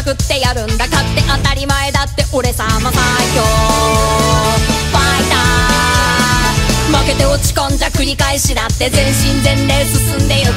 くってやるんだ、勝って当たり前だって俺様最強ファイター、負けて落ち込んじゃ繰り返しだって全身全霊進んでゆ